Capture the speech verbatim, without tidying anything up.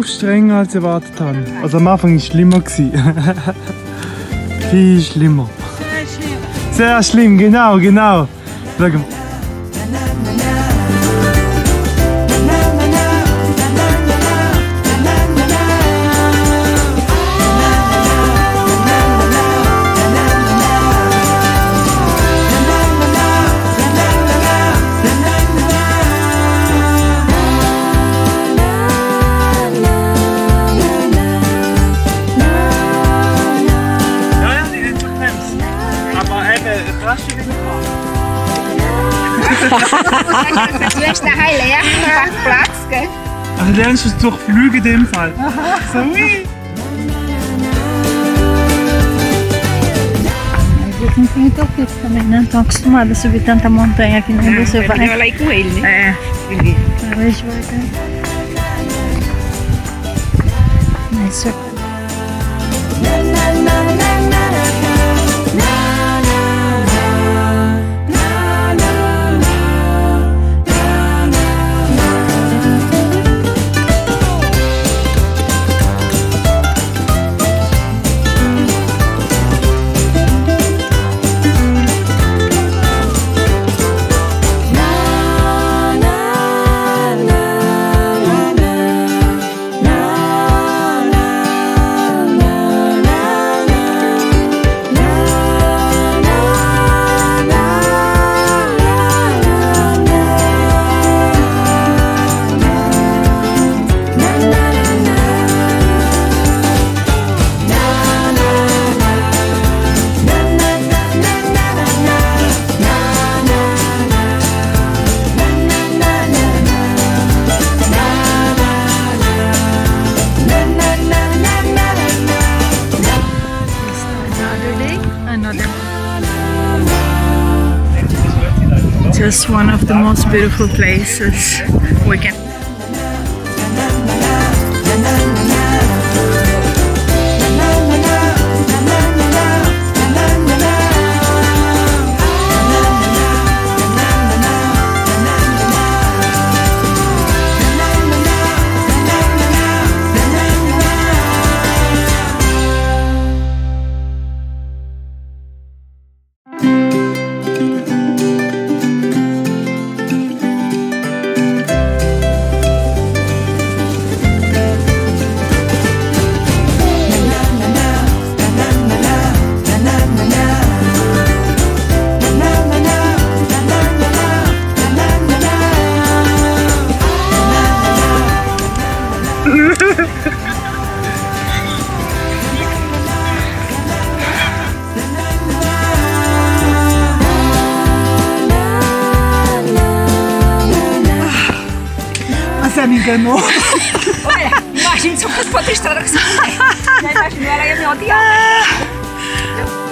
strenger als ich erwartet habe. Also am Anfang war es schlimmer. Viel schlimmer. Sehr schlimm. Sehr schlimm, genau, genau. Schau mal. Du hast daheim leer, einfach Platz, gell? Also lernst du es durchflügen in dem Fall. So wie. Non finito qui camminando anche su mare subito tanta montagna che non si fa. Non l'hai quelli? Eh, Quindi. Adesso. Just one of the most beautiful places we can. Você me enganou. Olha, imagina se eu fosse para outra estrada que você não vai. Já imaginou, ela ia me odiar.